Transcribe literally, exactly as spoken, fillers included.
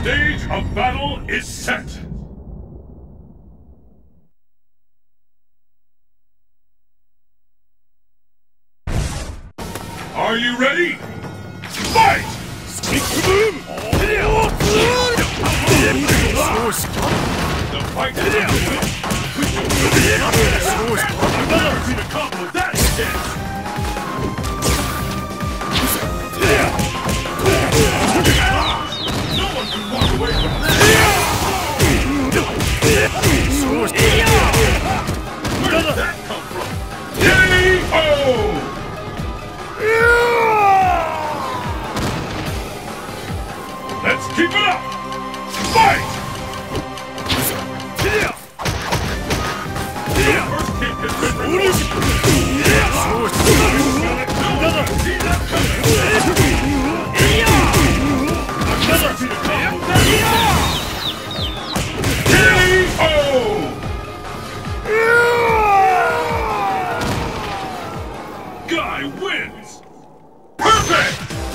stage of battle is set! Are you ready? Fight! The fight is underway! I've never seen a combo that intense! No one can walk away from this! Where did that come from? K O! Let's keep it up! Fight! The first kick has been released! See that coming! I've never seen a combo that K O! Guy wins! Perfect!